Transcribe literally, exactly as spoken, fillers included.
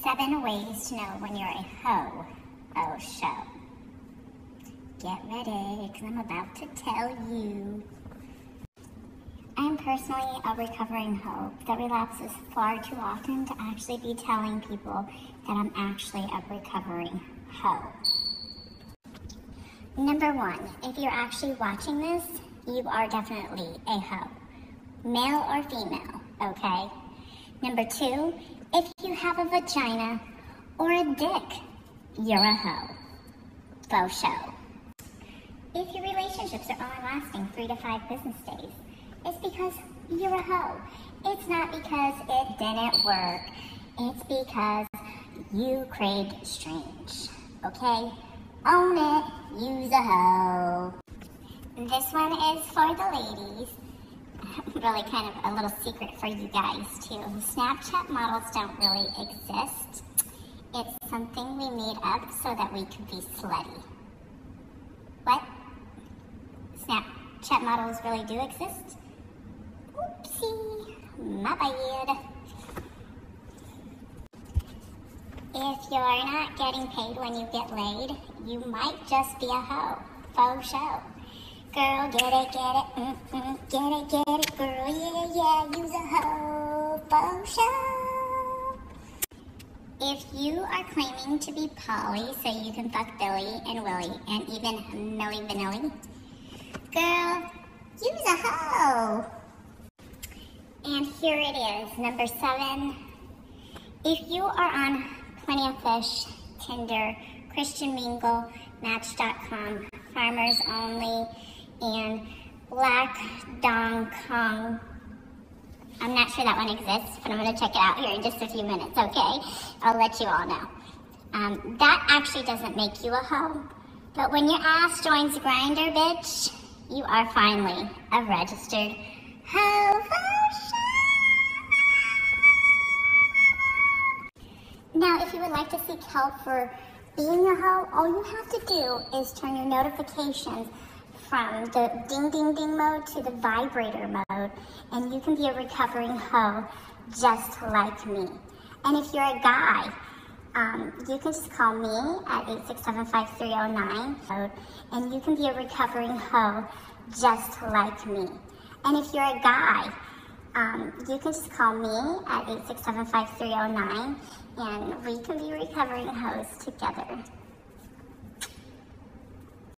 Seven ways to know when you're a hoe. Oh, show. Get ready, because I'm about to tell you. I am personally a recovering hoe that relapses far too often to actually be telling people that I'm actually a recovering hoe. Number one, if you're actually watching this, you are definitely a hoe. Male or female, okay? Number two, if you have a vagina or a dick, you're a hoe. Faux show. If your relationships are only lasting three to five business days, it's because you're a hoe. It's not because it didn't work. It's because you craved strange, okay? Own it, you's a hoe. This one is for the ladies. Really kind of a little secret for you guys too. Snapchat models don't really exist. It's something we made up so that we could be slutty. What? Snapchat models really do exist? Oopsie, my bad. If you're not getting paid when you get laid, you might just be a hoe. Faux show. Girl, get it, get it, mm-mm, get it, get it, girl, yeah, yeah, you's a hoe, faux show. If you are claiming to be poly so you can fuck Billy and Willie and even Millie Vanilli, girl, you's a hoe. And here it is, number seven. If you are on Plenty of Fish, Tinder, Christian Mingle, Match dot com, Farmers Only, and Black Dong Kong. I'm not sure that one exists, but I'm going to check it out here in just a few minutes, okay? I'll let you all know. Um, that actually doesn't make you a hoe, but when your ass joins Grindr, bitch, you are finally a registered hoe. Now, if you would like to seek help for being a hoe, all you have to do is turn your notifications from the ding ding ding mode to the vibrator mode, and you can be a recovering hoe just like me. And if you're a guy, um, you can just call me at eight six seven, five three zero nine, and you can be a recovering hoe just like me. And if you're a guy, um, you can just call me at eight six seven, five three zero nine, and we can be recovering hoes together.